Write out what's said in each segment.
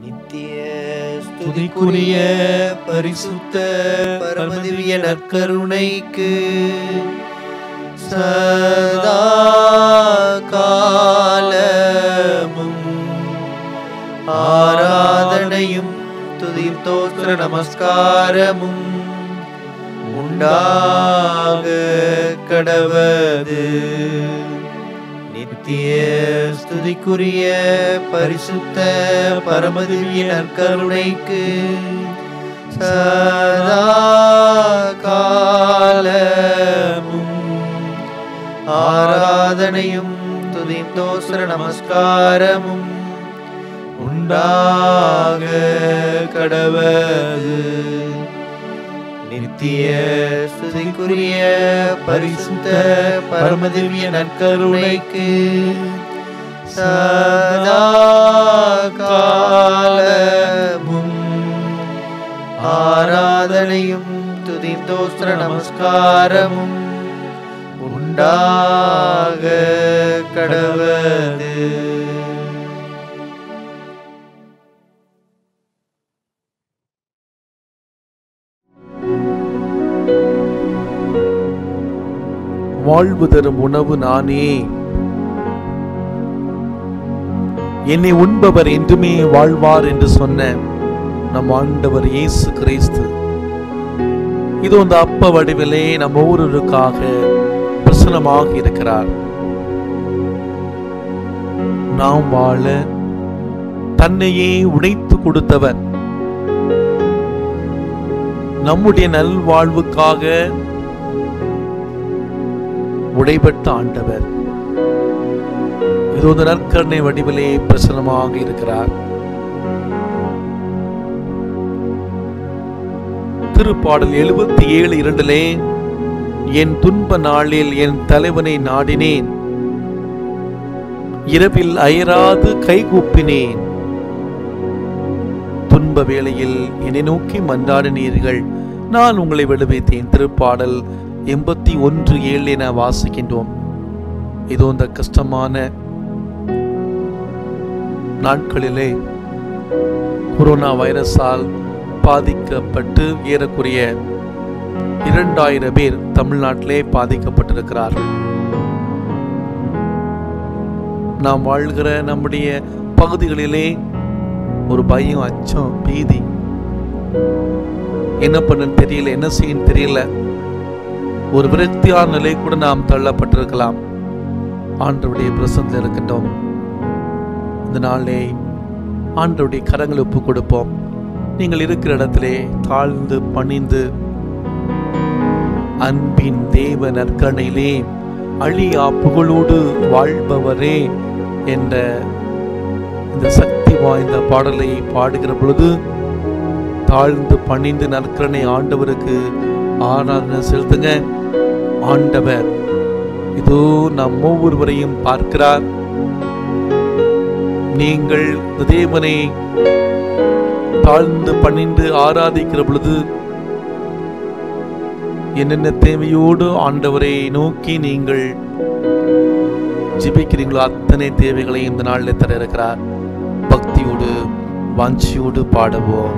நித்திய ஸ்துதிக்குரிய பரிசுத்த பரமதிவிய நற்கருணைக்கு சதா காலமும் ஆராதனையும் துதியும் தோத்திர நமஸ்காரமும் உண்டாக கடவது. நித்திய ஸ்துதிக்குரிய பரிசுத்த பரமதிவிய நற்கருணைக்கு சதா காலமும் ஆராதனையும் துதியும் தோத்திர நமஸ்காரமும் உண்டாக கடவது. நித்திய ஸ்துதிக்குரிய பரிசுத்த பரமதிவிய நற்கருணைக்கு சதா காலமும் ஆராதனையும் துதியும் தோத்திர நமஸ்காரமும் உண்டாக கடவது. வாழ்வு தரும் உணவு நானே, என்னை உண்பவர் என்றுமே வாழ்வார் என்று சொன்ன நம் ஆண்டவர் இயேசு கிறிஸ்து இது அந்த அப்ப வடிவிலே நம் ஒவ்வொருவருக்காக பிரசன்னமாக இருக்கிறார். நாம் வாழ தன்னையே உடைத்து கொடுத்தவர், நம்முடைய நல்வாழ்வுக்காக உடைபட்ட ஆண்டவர் இது ஒரு நற்கருணை வடிவிலே பிரசன்னமாக இருக்கிறார். திருப்பாடல் 77:2 என் துன்ப நாளில் என் தலைவனை நாடினேன், இரவில் அயராது கைகூப்பினேன், துன்ப வேளையில் என்னை நோக்கி மன்றாடினீர்கள், நான் உங்களை விடுவித்தேன். திருப்பாடல் 81:7 என வாசிக்கின்றோம். இதோ இந்த கஷ்டமான நாட்களிலே கொரோனா வைரஸால் பாதிக்கப்பட்டு ஏறக்குறைய 2000 பேர் தமிழ்நாட்டிலே பாதிக்கப்பட்டிருக்கிறார்கள். நாம் வாழ்கிற நம்முடைய பகுதிகளிலே ஒரு பயம், அச்சம், பீதி, என்ன பண்ண தெரியல, என்ன செய்ய தெரியல, ஒரு விரக்தியான நிலை கூட நாம் தள்ளப்பட்டிருக்கலாம். ஆண்டவருடைய பிரசன்னத்தில் இருக்கின்றோம். இந்த நாளே ஆண்டவருடைய கரங்களை ஒப்பு கொடுப்போம். நீங்கள் இருக்கிற இடத்திலே தாழ்ந்து பணிந்து, அன்பின் தேவ நற்கருணையிலே அழியா புகழோடு வாழ்பவரே என்ற இந்த சக்தி வாய்ந்த பாடலை பாடுகிற பொழுது தாழ்ந்து பணிந்து நற்கருணை ஆண்டவருக்கு ஆராதனை செலுத்துங்க. ஆண்டவர் இதோ நம் ஒவ்வொருவரையும் பார்க்கிறார். நீங்கள் தேவனை தாழ்ந்து பணிந்து ஆராதிக்கிற பொழுது என்னென்ன தேவையோடு ஆண்டவரை நோக்கி நீங்கள் ஜெபிக்கிறீங்களோ அத்தனை தேவைகளையும் இந்த நாளில் தர இருக்கிறார். பக்தியோடு வாஞ்சியோடு பாடுவோம்.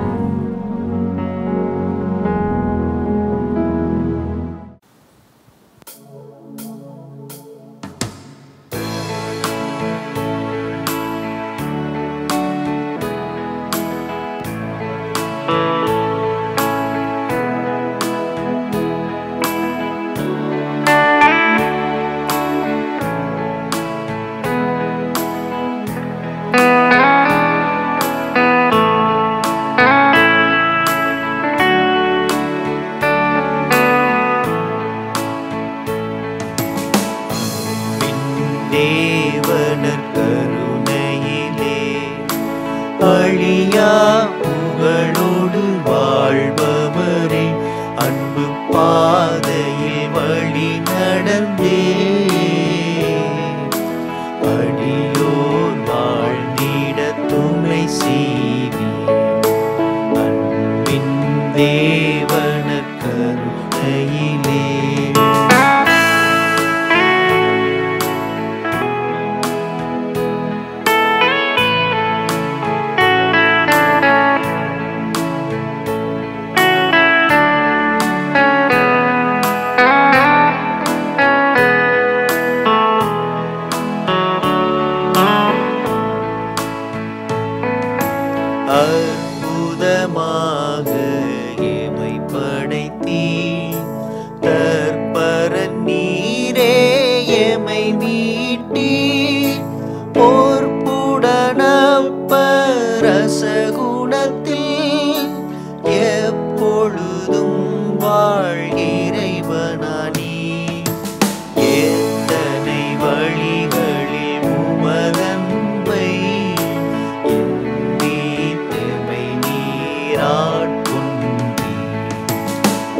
அழியா புகழோடு வாழ்பவரே, அன்பு பாதையில் வழி நடந்தே அடியோர் வாழ்ந்திட துணை செய்தி. அன்பின் தேவன கருணையிலே அற்புதமாக எமை படைத்தீர். தற்பரன் நீரே எமை மீட்டீர். பொற்புடனப்பரசகுணத்தில் எப்பொழுதும் வாழ்கிறைவனானி. எத்தனை வழிகளில் உமதன்பை எண்ணீத்தமை நீராட்கொண்டீர்.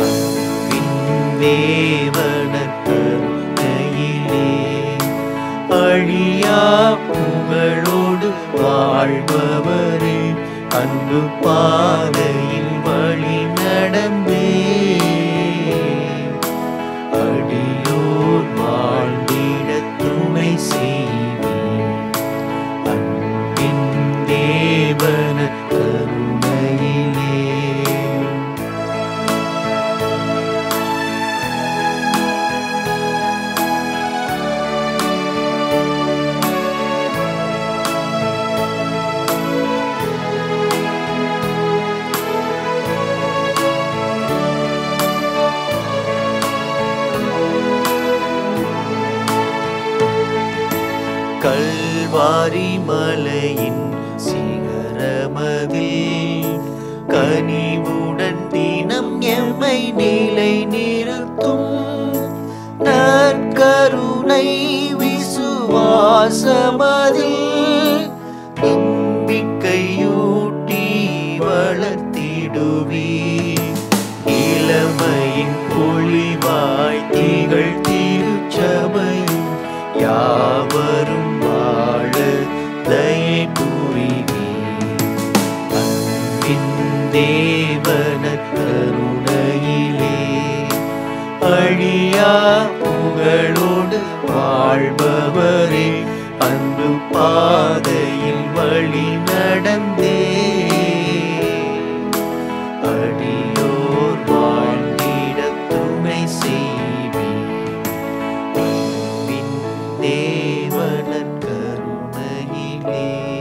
தேவன கருணையிலே அழியா புகழோடு வாழ்பவரே, அன்பு பாதையில் வழி நடந்தே அடியோர் வாழ்ந்திட துணை செய்வீர். அன்பின் தேவன கருணையிலே கல்வாரி மலையின் சிகரமதில் கனிவுடன் தினம் எம்மை நிலை நிறுத்தும். நற்கருணை விசுவாசமதில் நம்பிக்கையூட்டி வளர்த்திடுவீர். இளமையின் பொழிவாய் திகழ் திருச்சபையும் யாவரும் வாழ தயை புரிவீர். அன்பின் தேவன கருணையிலே அழியா புகழோடு வாழ்பவரே, அன்பு பாதையில் வழி நடந்தே அடியோர் வாழ்ந்திட துணை செய்வீர். தேவன கருணையிலே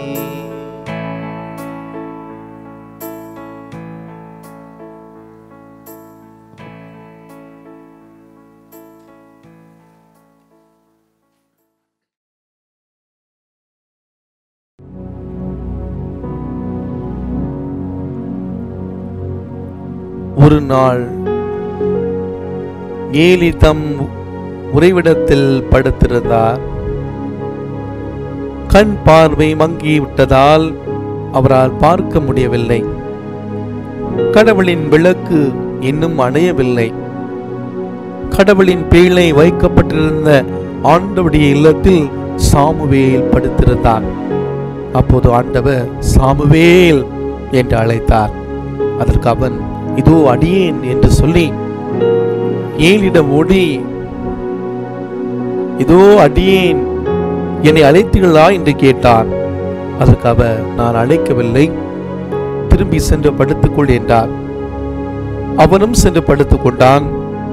ஒரு நாள் ஏலி தம் உறைவிடத்தில் படுத்திருந்தார். கண் பார்வை மங்கிவிட்டதால் அவரால் பார்க்க முடியவில்லை. கடவுளின் விளக்கு இன்னும் அணையவில்லை. கடவுளின் பேழை வைக்கப்பட்டிருந்த ஆண்டவருடைய இல்லத்தில் சாமுவேல் படுத்திருந்தார். அப்போது ஆண்டவர் சாமுவேல் என்று அழைத்தார். அதற்கு அவன் இதோ அடியேன் என்று சொல்லி ஏலிடம் ஓடி, இதோ அடியேன், என்னை அழைத்தீர்களா என்று கேட்டான். அதற்கு அவர் நான் அழைக்கவில்லை, திரும்பி சென்று படுத்துக்கொள் என்றார். அவனும் சென்று படுத்துக் கொண்டான்.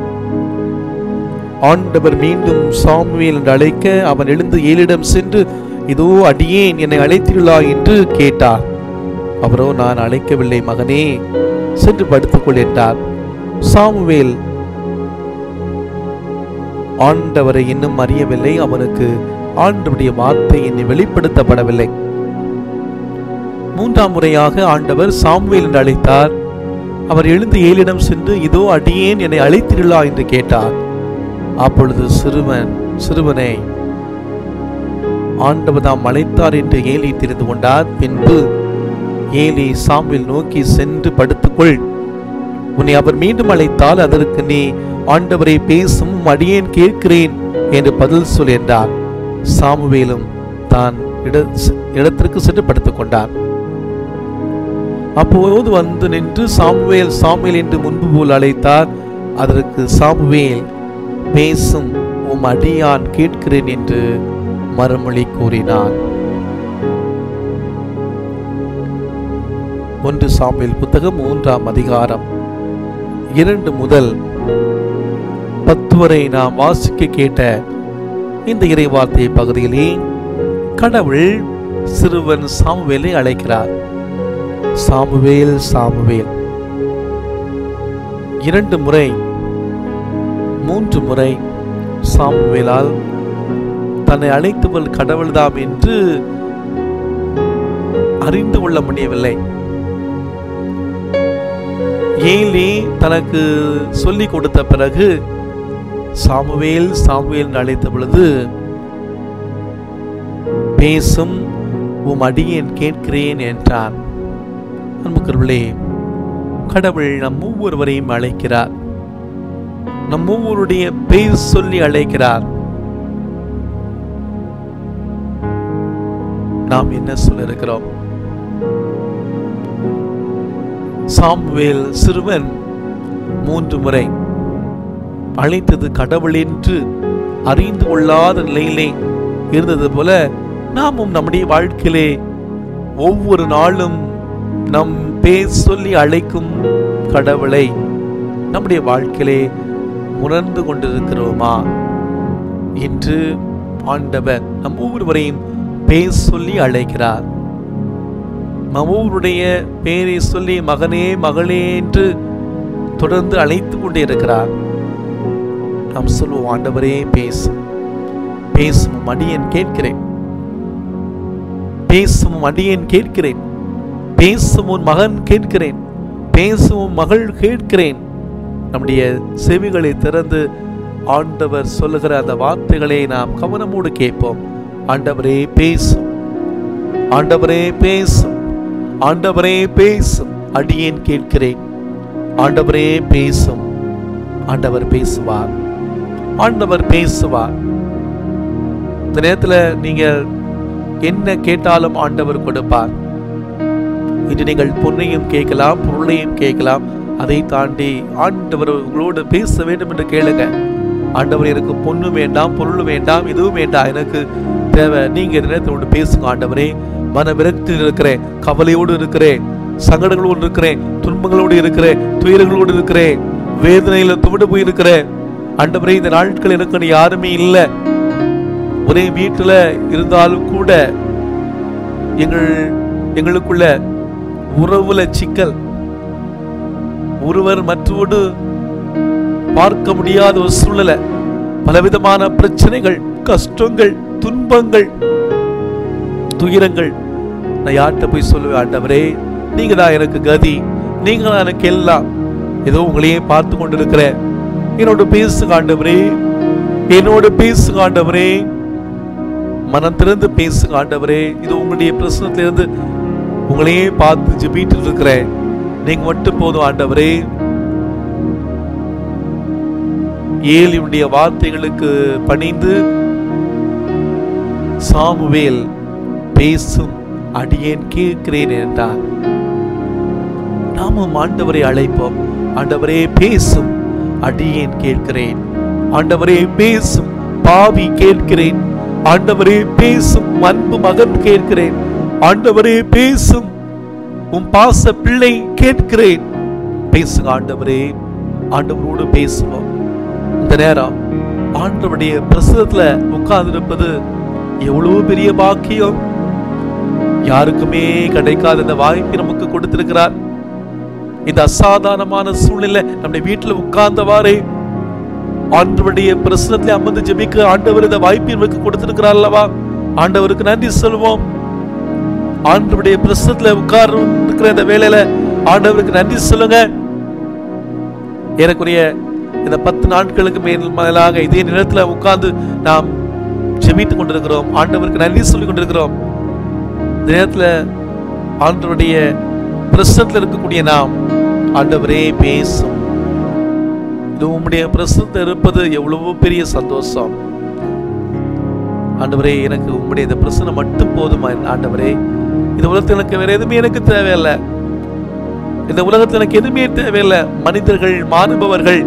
ஆண்டவர் மீண்டும் சாமுவேல் என்று அழைக்க அவன் எழுந்து ஏலிடம் சென்று இதோ அடியேன், என்னை அழைத்தீர்களா என்று கேட்டார். அவரோ நான் அழைக்கவில்லை மகனே, சென்று படுத்துக்கொள் என்றார். சாமுவேல் ஆண்டவரை இன்னும் அறியவில்லை. அவனுக்கு ஆண்டவருடைய வார்த்தை இன்னும் வெளிப்படுத்தப்படவில்லை. மூன்றாம் முறையாக ஆண்டவர் சாமுவேல் என்று அழைத்தார். அவர் எழுந்து ஏலிடம் சென்று இதோ அடியேன், என்னை அழைத்தீர்களா என்று கேட்டார். அப்பொழுது சிறுவனை ஆண்டவர் தாம் அழைத்தார் என்று ஏலி தெரிந்து கொண்டார். பின்பு ஏலி சாமுவேல் நோக்கி சென்று படுத்துக்கொள், உன்னை அவர் மீண்டும் அழைத்தால் அதற்கு நீ ஆண்டவரை பேசும், அடியேன் கேட்கிறேன் என்று பதில் சொல் என்றார். சாமுவேலும் தான் இடத்திற்கு சென்று படுத்துக் கொண்டார். அப்போது வந்து நின்று சாமுவேல் சாமுவேல் என்று முன்பு போல் அழைத்தார். அதற்கு சாமுவேல் பேசும், உம் அடியான் கேட்கிறேன் என்று மறுமொழி கூறினான். 1 சாமுவேல் புத்தகம் 3ஆம் அதிகாரம் 2 முதல் 10 வரை நாம் வாசிக்க கேட்ட இந்த இறைவார்த்தை பகுதியிலே கடவுள் சிறுவன் சாமுவேலை அழைக்கிறார். சாமுவேல் சாமுவேல் 2 முறை 3 முறை சாமுவேலால் தன்னை அழைத்தவள் கடவுள்தாம் என்று அறிந்து கொள்ள முடியவில்லை. ஏலி தனக்கு சொல்லிக் கொடுத்த பிறகு சாமுவேல் சாமுவேல் அழைத்த பொழுது, பேசும் உம் அடியேன் கேட்கிறேன் என்றார். அன்புக்குரியவர்களே, கடவுள் நம் ஒவ்வொருவரையும் அழைக்கிறார். நம் ஒவ்வொருடைய பெயர் சொல்லி அழைக்கிறார். நாம் என்ன சொல்ல இருக்கிறோம்? சாமுவேல் சிறுவன் 3 முறை அழைத்தது கடவுள் என்று அறிந்து கொள்ளாத நிலையிலே இருந்தது போல, நாமும் நம்முடைய வாழ்க்கையிலே ஒவ்வொரு நாளும் நம் பேர் சொல்லி அழைக்கும் கடவுளை நம்முடைய வாழ்க்கையிலே உணர்ந்து கொண்டிருக்கிறோமா என்று ஆண்டவர் நம் ஒவ்வொருவரையும் பேர் சொல்லி அழைக்கிறார். நம் ஒவ்வொருடைய பெயரை சொல்லி மகனே மகளே என்று தொடர்ந்து அழைத்து கொண்டே இருக்கிறார். நாம் சொல்வோம், ஆண்டவரே பேசும், பேசும் அடியேன் கேட்கிறேன், பேசும் அடியேன் கேட்கிறேன், பேசும் உன் மகன் கேட்கிறேன், பேசும் மகள் கேட்கிறேன். நம்முடைய செவிகளை திறந்து ஆண்டவர் சொல்லுகிற அந்த வார்த்தைகளை நாம் கவனமோடு கேட்போம். ஆண்டவரே பேசும், ஆண்டவரே பேசும், ஆண்டவரே பேசும், அடியேன் கேட்கிறேன். ஆண்டவரே பேசும். ஆண்டவர் பேசுவார், ஆண்டவர் பேசுவார். இந்த நேரத்தில் நீங்க என்ன கேட்டாலும் ஆண்டவர் கொடுப்பார். இன்று நீங்கள் பொன்னையும் கேட்கலாம், பொருளையும் கேட்கலாம். அதை தாண்டி ஆண்டவர் உங்களோடு பேச வேண்டும் என்று கேளுங்க. ஆண்டவர், எனக்கு பொண்ணு வேண்டாம், பொருள் வேண்டாம், எதுவும் வேண்டாம், எனக்கு தேவை நீங்க இந்த நேரத்தோடு பேசுங்க. ஆண்டவரே, மன விரக்தியில் இருக்கிறேன், கவலையோடு இருக்கிறேன், சங்கடங்களோடு இருக்கிறேன், துன்பங்களோடு இருக்கிறேன், துயரங்களோடு இருக்கிறேன், வேதனையில துவிடு போயிருக்கிறேன். ஆண்டவரே, இந்த நாட்கள் எனக்கு யாருமே இல்லை. ஒரே வீட்டுல இருந்தாலும் கூட எங்களுக்குள்ள உறவுல சிக்கல், ஒருவர் மற்றோடு பார்க்க முடியாத ஒரு சூழ்நிலை, பலவிதமான பிரச்சனைகள், கஷ்டங்கள், துன்பங்கள், துயரங்கள். நான் யார்கிட்ட போய் சொல்லுவேன்? ஆண்டவரே, நீங்க தான் எனக்கு கதி, நீங்க தான் எனக்கு எல்லாம். ஏதோ உங்களையே பார்த்து கொண்டிருக்கிறேன். என்னோட பேசுங்க ஆண்டவரே, என்னோட பேசுங்க ஆண்டவரே, மனம் திறந்து பேசுங்க ஆண்டவரே. இது உங்களுடைய பிரச்சனத்திலிருந்து உங்களையே பார்த்து ஜெபிட்டு இருக்கிறேன். நீங்க மட்டும் போதும் ஆண்டவரே. ஏலியுடைய வார்த்தைகளுக்கு பணிந்து சாமுவேல் பேசும் அடியேன் கேட்கிறேன் என்றார். நாமும் ஆண்டவரை அழைப்போம். ஆண்டவரே பேசும், அடியேன் கேட்கிறேன். ஆண்டவரே பேசும், பாவி கேட்கிறேன். ஆண்டவரே பேசும், அன்பு மகன் கேட்கிறேன். ஆண்டவரே பேசும், உன் பாச பிள்ளை கேட்கிறேன். பேசுங்க ஆண்டவரே. ஆண்டவரோடு பேசுவோம். இந்த நேரம் ஆண்டவருடைய பிரசன்னத்துல உட்கார்ந்து இருப்பது எவ்வளவு பெரிய பாக்கியம். யாருக்குமே கிடைக்காத இந்த வாய்ப்பை நமக்கு கொடுத்திருக்கிறார். இந்த அசாதாரணமான சூழ்நிலை நம்முடைய வீட்டில் உட்கார்ந்தவாறே ஆண்டவருடைய பிரசன்னத்தில் அமர்ந்து ஜெபிக்க ஆண்டவர் இந்த வாய்ப்பை நமக்கு கொடுத்திருக்கிறார் அல்லவா? ஆண்டவருக்கு நன்றி சொல்வோம். ஆண்டவருடைய பிரசன்னத்தில் உட்கார்ந்து இந்த வேளையில ஆண்டவருக்கு நன்றி சொல்லுங்க. ஏறக்குறைய இந்த 10 நாட்களுக்கு மேலாக இதே நேரத்தில் உட்கார்ந்து நாம் ஜெபித்துக் கொண்டிருக்கிறோம். ஆண்டவருக்கு நன்றி சொல்லிக் கொண்டிருக்கிறோம். இந்த நேரத்தில் ஆண்டவருடைய பிரசன்னத்தில் இருக்கக்கூடிய நாம், ஆண்டவரே பேசும். இது உம்முடைய பிரசன்னத்தில் இருப்பது எவ்வளவோ பெரிய சந்தோஷம். ஆண்டவரே, எனக்கு உம்முடைய இந்த பிரசன்னம் மட்டும் போதுமா? ஆண்டவரே, இந்த உலகத்தில் எனக்கு வேற எதுவுமே எனக்கு தேவையில்லை. இந்த உலகத்தில் எனக்கு எதுவுமே தேவையில்லை. மனிதர்கள், மாறுபவர்கள்,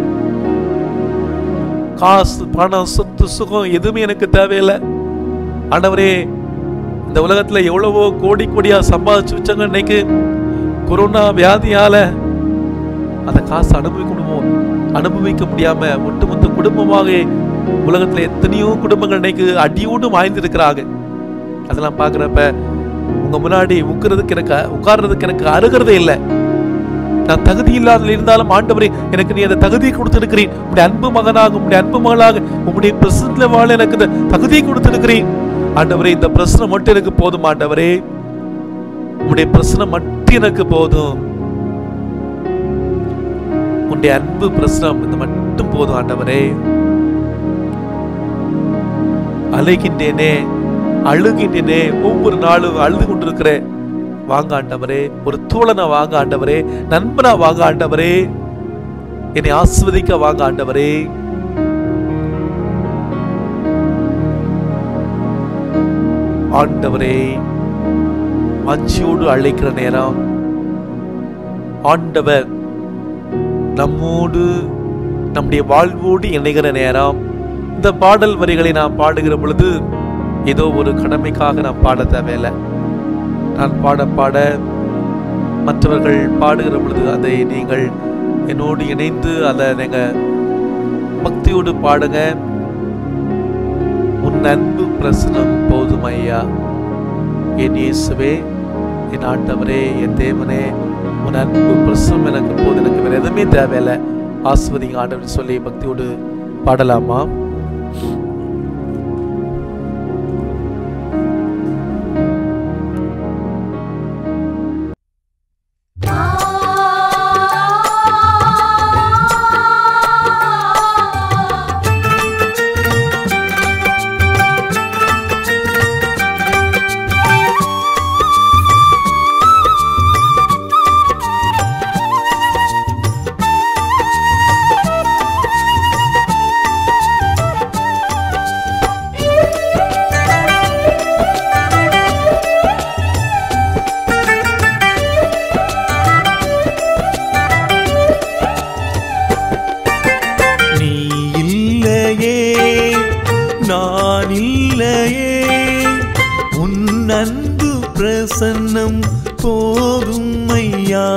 காசு, பணம், சொத்து, சுகம் எதுவுமே எனக்கு தேவையில்லை. ஆண்டவரே, இந்த உலகத்துல எவ்வளவோ கோடி கோடியா சம்பாதிச்சு வச்சாங்க. இன்னைக்கு கொரோனா வியாதியால அந்த காசு அனுபவிக்க முடியாம ஒட்டுமொத்த குடும்பமாக உலகத்துல எத்தனையோ குடும்பங்கள் இன்னைக்கு அடியோடு வாழ்ந்து இருக்கிறாங்க. அதெல்லாம் பாக்குறப்ப உங்க முன்னாடி உட்கார்றதுக்கு எனக்கு அருகிறதே இல்லை. நான் தகுதி இல்லாத இருந்தாலும் ஆண்டவரே எனக்கு நீ அந்த தகுதியை கொடுத்திருக்கிறேன். உங்களுடைய அன்பு மகனாக, உங்களுடைய அன்பு மகளாக, உங்களுடைய பிரசனத்துல வாழ எனக்கு இந்த தகுதியை கொடுத்திருக்கிறேன். ஆண்டவரே இந்த பிரசனம் மட்டும் எனக்கு போதும். ஆண்டவரே உங்களுடைய பிரசனம் மட்டும் எனக்கு போதும். உங்களுடைய அன்பு பிரசனம் இந்த மட்டும் போதும். ஆண்டவரே அழுகின்றேனே, அழுகின்றேனே, ஒவ்வொரு நாளும் அழுது கொண்டிருக்கிறேன். வாங்க ஆண்டவரே, ஒரு தோழனா வாங்க ஆண்டவரே, நண்பனா வாங்க ஆண்டவரே, என்னை ஆசீர்வதிக்க வாங்க ஆண்டவரே. ஆண்டவரே வாஞ்சியோடு அழைக்கிற நேரம், ஆண்டவர் நம்மோடு நம்முடைய வாழ்வோடு இணைகிற நேரம். இந்த பாடல் வரிகளை நாம் பாடுகிற பொழுது ஏதோ ஒரு கடமைக்காக நாம் பாட தேவையில்லை. நான் பாட மற்றவர்கள் பாடுகிற பொழுது அதை நீங்கள் என்னோடு இணைந்து அதை நீங்க பக்தியோடு பாடுங்க. உன் அன்பு பிரசனம் போதும் ஐயா. என் இயேசுவே, என் ஆண்டவரே, என் தேவனே, உன் அன்பு பிரசனம் எனக்கு போதும், எனக்கு வேற எதுவுமே தேவையில்லை. ஆசீர்வதிங்க ஆண்டவர் சொல்லி பக்தியோடு பாடலாமா? நான் இல்லையே, உன் அன்பு பிரசன்னம் போதும் ஐயா.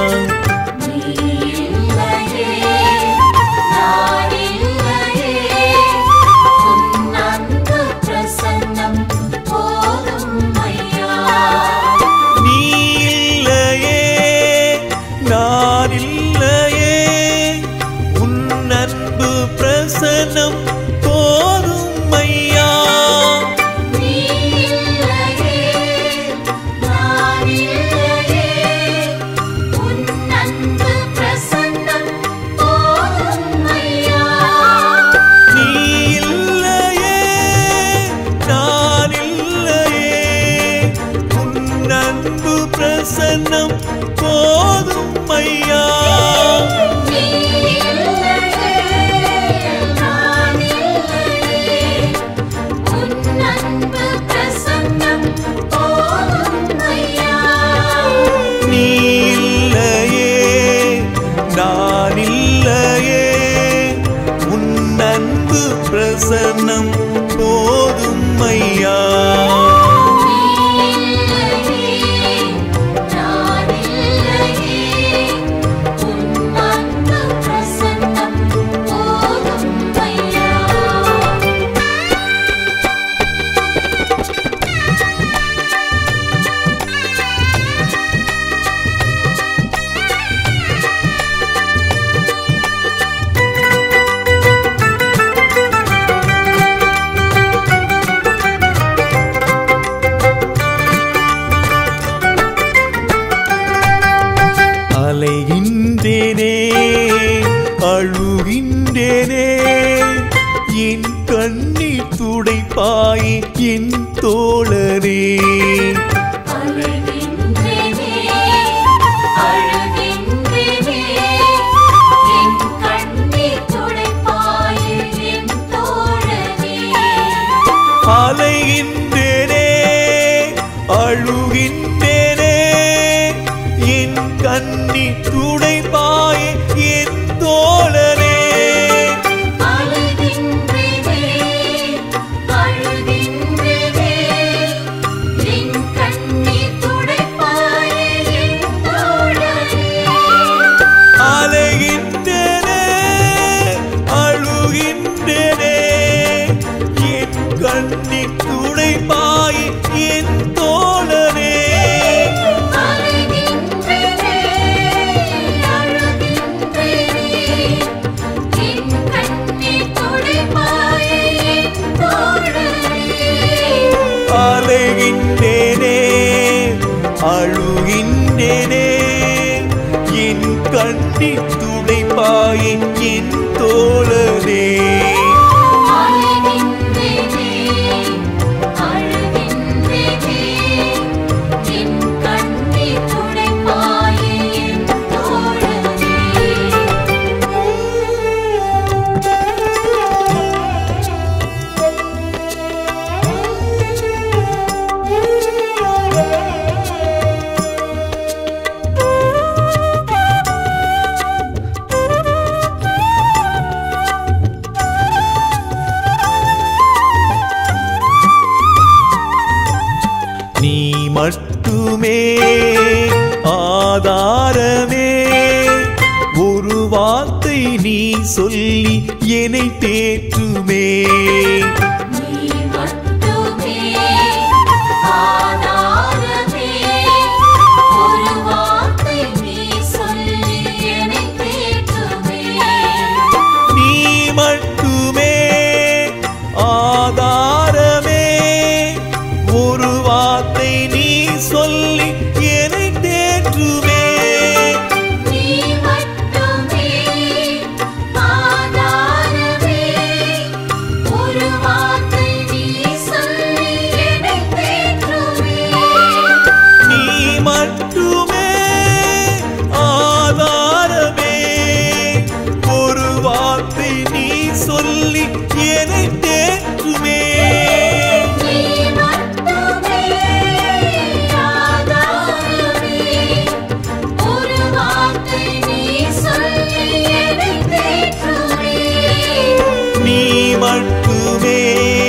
பிரசன்னம் போதும் ஐயா. நீ இல்லையே, நான் இல்லையே, உன் அன்பு பிரசன்னம் போதும் ஐயா. அலைகின்றேனே, அழுகின்றேனே, என் கண்ணீர் துடைப்பாய் என் தோழரே. அலைகின்றேனே, அழுகின்றேனே, என் கண்ணீர் துடைப்பாய் என் தோழரே. அலைகின்றேனே, அழுகின்றேனே, என் கண்ணீர் துடைப்பாய் என் தோழரே. அழுகின்றேனே என் கண்ணீர் துடைப்பாயே என் தோழனே. நீ மட்டுமே ஆதாரமே, ஒரு வார்த்தை நீ சொல்லி என்னை தேற்றுமே. சொல்லி என்னை தேற்றுமே. நீ மட்டுமே ஆதாரமே, ஒரு வார்த்தை நீ சொல்லி என்னை தேற்றுமே. நீ மட்டுமே ஆதாரமே, ஒரு வார்த்தை நீ சொல்லி என்னை தேற்றுமே. மட்டுமே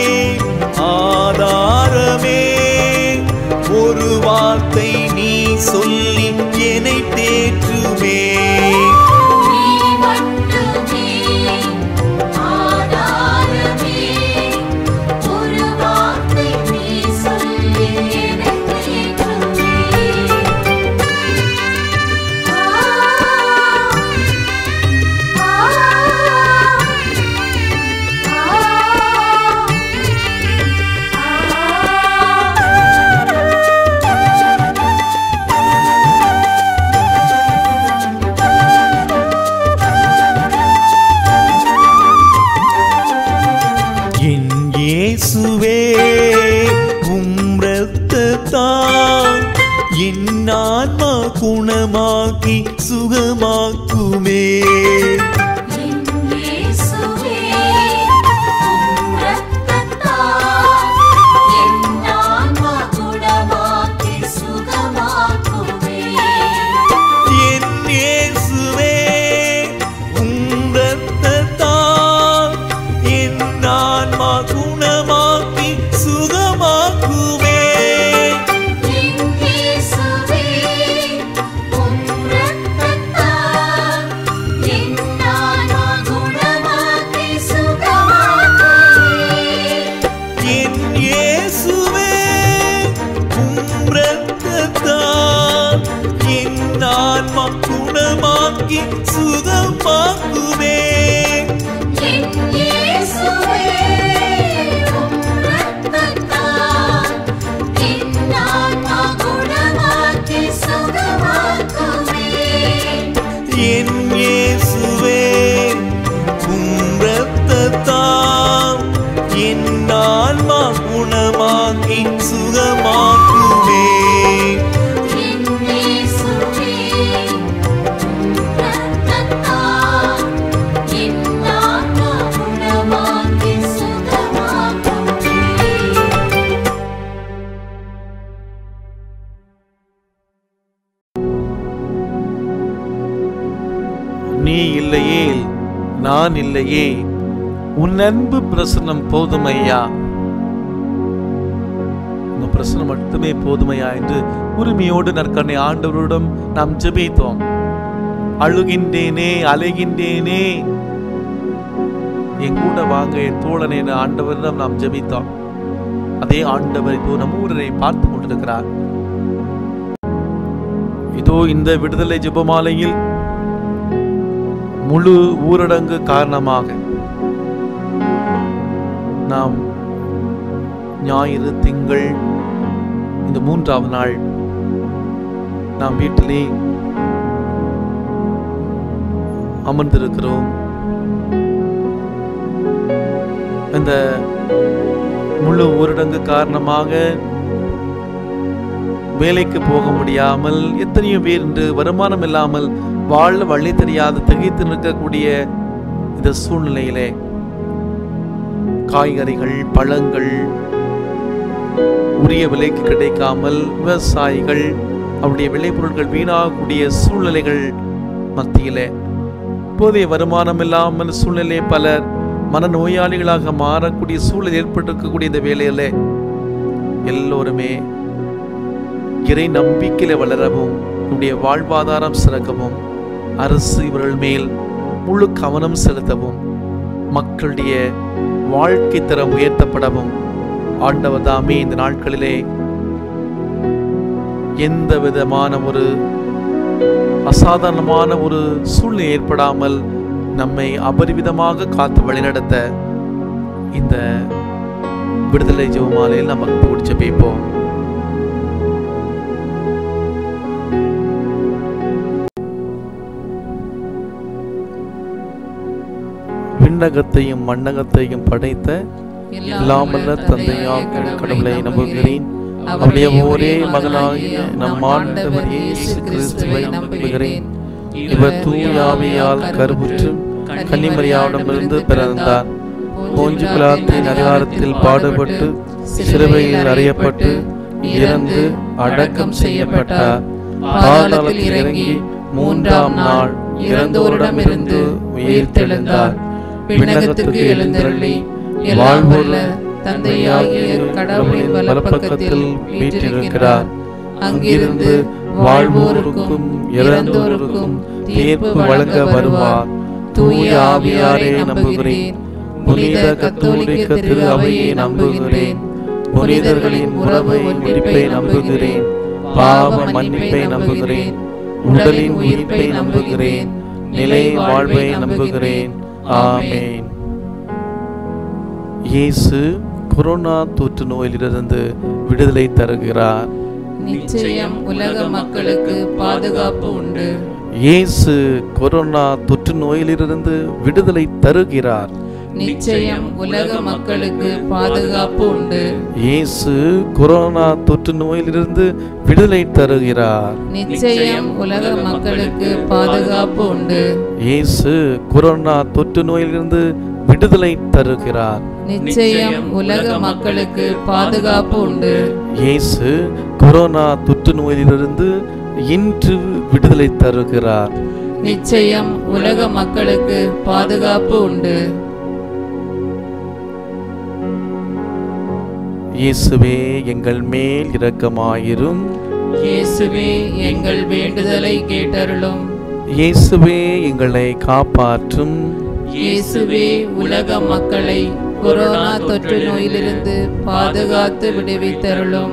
ஆதாரமே, ஒரு வார்த்தை நீ சொல்லி என்னை தேற்றுமே. நீ மட்டுமே ஆதாரமே, ஒரு வார்த்தை நீ சொல்லி என்னை தேற்றுமே. இயேசுவே உம் இரத்தத்தால் என் ஆன்மா குணமாக்கி சுகமாக்குமே. குணமாக்கி சுகமாக்குமே. என் இயேசுவே உம் இரத்தத்தால் என் ஆன்மா குணமாக்கி சுகமாக்குமே. என் இயேசுவே உம் இரத்தத்தால் என் ஆன்மா குணமாக்கி சுகமாக்குமே. நீ இல்லையே நான் இல்லையே, உன் அன்பு பிரசன்னம் போதுமையா, உங்க பிரசன்னம் மட்டுமே போதுமையா என்று உரிமையோடு நற்கருணை ஆண்டவரிடம் நாம் ஜெபித்தோம். அழுகின்றேனே அலைகின்றேனே என் கூட வாங்க என் தோழனே என ஆண்டவரிடம் நாம் ஜெபித்தோம். அதே ஆண்டவர் இதோ நம் ஊரரை பார்த்து கொண்டிருக்கிறார். இதோ இந்த விடுதலை ஜெபமாலையில் முழு ஊரடங்கு காரணமாக நாம் ஞாயிறு திங்கள் இந்த 3வது நாள் நாம் வீட்டிலே அமர்ந்திருக்கிறோம். இந்த முழு ஊரடங்கு காரணமாக வேலைக்கு போக முடியாமல் எத்தனையோ பேர் இன்று வருமானம் இல்லாமல் வாழ வழி தெரியாது திகைத்து நிற்கக்கூடிய இந்த சூழ்நிலையிலே காய்கறிகள், பழங்கள் உரிய விலைக்கு கிடைக்காமல் விவசாயிகள் அவருடைய விளைபொருட்கள் வீணாகக்கூடிய சூழ்நிலைகள் மத்தியிலே போதிய வருமானம் இல்லாமல் சூழ்நிலை பலர் மனநோயாளிகளாக மாறக்கூடிய சூழல் ஏற்பட்டிருக்கக்கூடிய இந்த வேலையிலே எல்லோருமே இறை நம்பிக்கையில வளரவும் நம்முடைய வாழ்வாதாரம் சிறக்கவும் அரசு இவர்கள் மேல் முழு கவனம் செலுத்தவும் மக்களுடைய வாழ்க்கை தரம் உயர்த்தப்படவும் ஆண்டவர் தாமே இந்த நாட்களிலே எந்த விதமான ஒரு அசாதாரணமான ஒரு சூழ்நிலை ஏற்படாமல் நம்மை அபரிவிதமாக காத்து வழிநடத்த இந்த விடுதலை ஜெபமாலையில் நமக்கு பிடிச்ச பேப்போம். விண்ணகத்தையும் மண்ணகத்தையும் படைத்த எல்லாமல்ல தந்தையாகும் கடவுளை நம்புகிறேன். அவருடைய ஒரே மகனாகிய நம் ஆண்டவர் இயேசு கிறிஸ்துவை நம்புகிறேன். இவர் தூய ஆவியால் கருவுற்று கன்னிமரியாவிடமிருந்து பிறந்தார். போஞ்சு பிலாத்தின் அதிகாரத்தில் பாடுபட்டு சிலுவையில் அறையப்பட்டு இறந்து அடக்கம் செய்யப்பட்டார். பாதாளத்தில் இறங்கி மூன்றாம் நாள் இறந்தோரிடமிருந்து உயிர்த்தெழுந்தார். விண்ணகத்துக்கு எழுந்தருளி வாழ்வுள்ள தந்தையாகிய கடவுளின் வலப்பக்கத்தில் வீற்றிருக்கிறார். அங்கிருந்து வாழ்வோருக்கும் இறந்தோருக்கும் தீர்ப்பு வழங்க வருவார். தூய ஆவியாரை நம்புகிறேன். புனித கத்தோலிக்க திரு அவையை நம்புகிறேன். புனிதர்களின் உறவை முடிப்பை நம்புகிறேன். பாவ மன்னிப்பை நம்புகிறேன். உடலின் உயிர்ப்பை நம்புகிறேன். நிலை வாழ்வை நம்புகிறேன். ஆமென். இயேசு கொரோனா தொற்று நோயிலிருந்து விடுதலை தருகிறார். நிச்சயம் உலக மக்களுக்கு பாதுகாப்பு உண்டு. இயேசு கொரோனா தொற்று நோயிலிருந்து விடுதலை தருகிறார். நிச்சயம் உலக மக்களுக்கு பாதுகாப்பு உண்டு. இயேசு கொரோனா தொற்று நோயிலிருந்து விடுதலை தருகிறார். நிச்சயம் உலக மக்களுக்கு பாதுகாப்பு உண்டு. இயேசு கொரோனா தொற்று நோயிலிருந்து விடுதலை தருகிறார். நிச்சயம் உலக மக்களுக்கு பாதுகாப்பு உண்டு. இயேசு கொரோனா தொற்று நோயிலிருந்து இன்று விடுதலை தருகிறார். நிச்சயம் உலக மக்களுக்கு பாதுகாப்பு உண்டு. இயேசுவே எங்கள் மேல் இரக்கமாயிரும். இயேசுவே எங்கள் வேண்டுதலை கேட்டருளும். இயேசுவே எங்களை காப்பாற்றும். இயேசுவே உலக மக்களை கொரோனா தொற்று நோயிலிருந்து பாதுகாத்து விடுவித்தருளும்.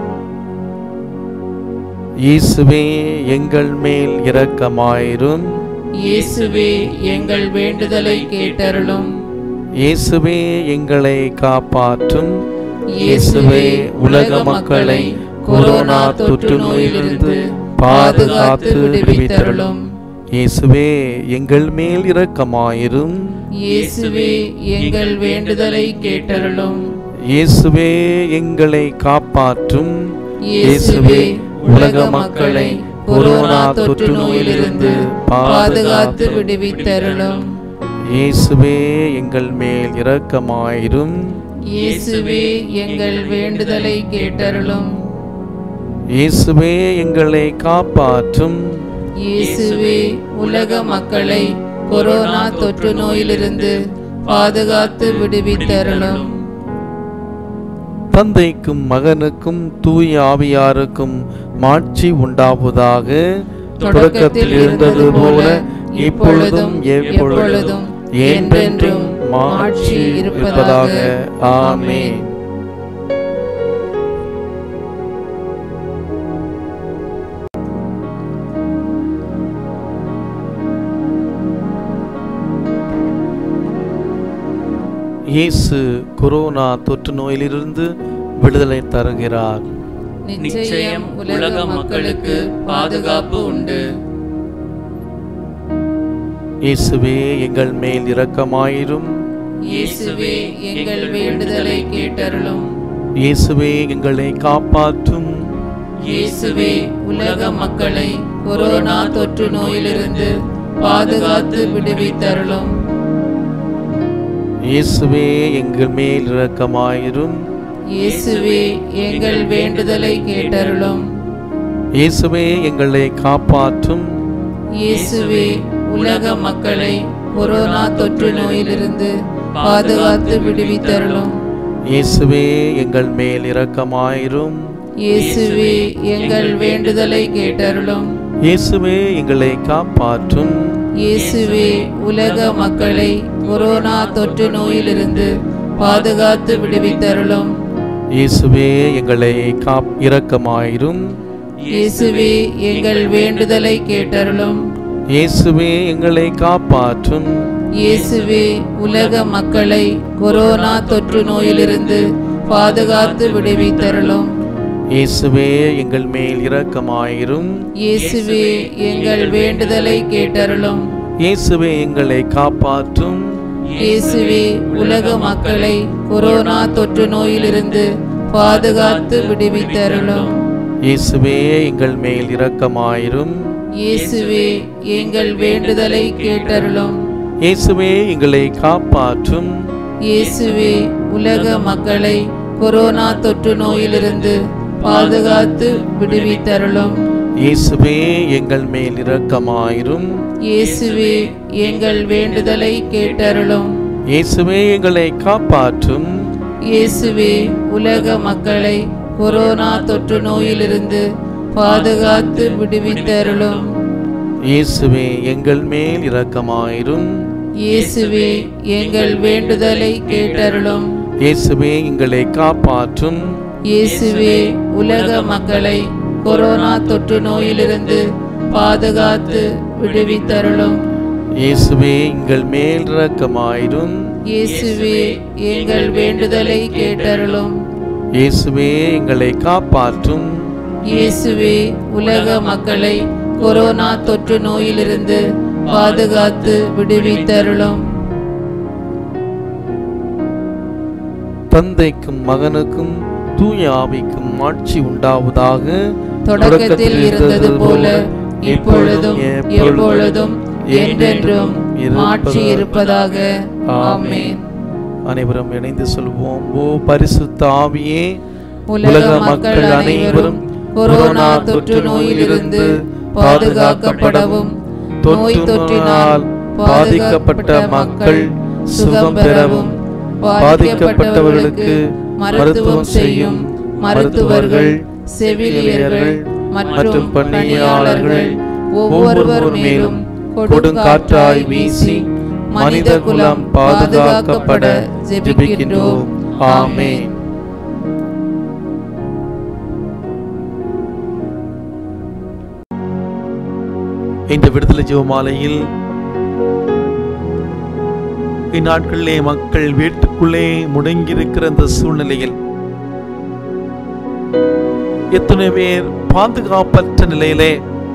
இயேசுவே எங்கள் மேல் இரக்கமாயிரும். இயேசுவே எங்கள் வேண்டுதலை கேட்டருளும். இயேசுவே எங்களை காப்பாற்றும். இயேசுவே உலக மக்களை கொரோனா தொற்று நோயிலிருந்து பாதுகாத்து விடுவித்தருளும். இயேசுவே எங்கள் மேல் இரக்கமாயிரும். இயேசுவே எங்கள் வேண்டுதலை கேட்டருளும். இயேசுவே எங்களை காப்பாற்றும். இயேசுவே உலக மக்களை கொரோனா தொற்று நோயிலிருந்து பாதுகாத்து விடுவித்தருளும். இயேசுவே எங்கள் மேல் இரக்கமாயிரும். இயேசுவே எங்கள் வேண்டுதலை கேட்டருளும். இயேசுவே எங்களை காப்பாற்றும். இயேசுவே உலக மக்களை கொரோனா தொற்று நோயிலிருந்து பாதுகாத்து விடுவித்தருளும். தந்தைக்கும் மகனுக்கும் தூய ஆவியாருக்கும் மாட்சி உண்டாவதாக. தொடக்கத்தில் இருந்தது போல இப்பொழுதும் எப்பொழுதும் என்றென்றும் மாட்சி இருப்பதாக. ஆமென். இயேசு கொரோனா தொற்று நோயிலிருந்து விடுதலை தருகிறார். நிச்சயம் உலக மக்களுக்கு பாதுகாப்பு உண்டு. இயேசுவே எங்கள் மேல் இரக்கமாயிரும். இயேசுவே எங்கள் வேண்டுதலை கேட்டருளும். இயேசுவே எங்களை காப்பாற்றும். இயேசுவே உலக மக்களை கொரோனா தொற்று நோயிலிருந்து பாதுகாத்து விடுவித்தருளும். இயேசுவே எங்கள் மேல் இரக்கமாயிரும். இயேசுவே எங்கள் வேண்டுதலை கேட்டருளும். இயேசுவே எங்களை காப்பாற்றும். இயேசுவே உலக மக்களை கொரோனா தொற்று நோயிலிருந்து பாதுகாத்து விடுவித்தருளும். இயேசுவே எங்கள் மேல் இரக்கமாயிரும். இயேசுவே எங்கள் வேண்டுதலை கேட்டருளும். இயேசுவே எங்களை காப்பாற்றும். இயேசுவே உலக மக்களை கொரோனா தொற்று நோயிலிருந்து பாதுகாத்து விடுவித்தருளும். இயேசுவே எங்களை இரக்கமாயிரும். இயேசுவே எங்கள் வேண்டுதலை கேட்டருளும். இயேசுவே எங்களை காப்பாற்றும். இயேசுவே உலக மக்களை கொரோனா தொற்று நோயிலிருந்து பாதுகாத்து விடுவித்தருளும். இயேசுவே எங்கள் மேல் இரக்கமாயிரும். இயேசுவே எங்கள் வேண்டுதலை கேட்டருளும். இயேசுவே எங்களை காப்பாற்றும். இயேசுவே உலக மக்களை கொரோனா தொற்று நோயிலிருந்து பாதுகாத்து விடுவித்தருளும். இயேசுவே எங்கள் மேல் இரக்கமாயிரும். இயேசுவே எங்கள் வேண்டுதலை கேட்டருளும். இயேசுவே எங்களை காப்பாற்றும். இயேசுவே உலக மக்களை கொரோனா தொற்று நோயிலிருந்து பாதுகாத்து விடுவித்தருளும். இயேசுவே எங்கள் மேல் இரக்கமாயிரும். இயேசுவே எங்கள் வேண்டுதலை கேட்டருளும். இயேசுவே எங்களை காப்பாற்றும். இயேசுவே உலக மக்களை கொரோனா தொற்று நோயிலிருந்து பாதுகாத்து விடுவித்தருளும். இயேசுவே எங்கள் மேல் இரக்கமாயிரும். இயேசுவே எங்கள் வேண்டுதலை கேட்டருளும். இயேசுவே எங்களை காப்பாற்றும். இயேசுவே உலக மக்களை கொரோனா தொற்று நோயிலிருந்து பாதுகாத்து விடுவித்தருளும். இயேசுவே எங்கள் மேல் இரக்கமாயிரும். இயேசுவே எங்கள் வேண்டுதலை கேட்டருளும். இயேசுவே எங்களை காப்பாற்றும். இயேசுவே உலக மக்களை கொரோனா தொற்று நோயிலிருந்து பாதுகாத்து விடுவித்தருளும். தந்தைக்கும் மகனுக்கும் தூய ஆவிக்கும் ஆட்சி உண்டாவதாக. தொடக்கத்தில் இருந்தது போல இப்பொழுதும் எப்பொழுதும் என்றென்றும் ஆட்சி இருப்பதாக. ஆமென். அனைவரும் இணைந்து சொல்வோம். ஓ பரிசுத்த ஆவியே, உலக மக்கள் அனைவரும் கொரோனா தொற்று நோயிலிருந்து பாதுகாக்கப்படவும், நோய் தொற்றினால் பாதிக்கப்பட்ட மக்கள் சுகம் பெறவும், பாதிக்கப்பட்டவர்களுக்கு மருத்துவம் செய்யும் மருத்துவர்கள், செவிலியர்கள் மற்றும் பணியாளர்கள் ஒவ்வொருவர் மேலும் கொடுங்காற்றாய் வீசி மனித குலம் பாதுகாக்கப்பட ஜெபிக்கின்றோம். ஆமென். இந்த விடுதலை ஜெபமாலையில் இந்நாட்களிலே மக்கள் வீட்டுக்குள்ளே முடங்கியிருக்கிற இந்த சூழ்நிலையில் எத்தனை பேர் பாதுகாப்பற்ற நிலையிலே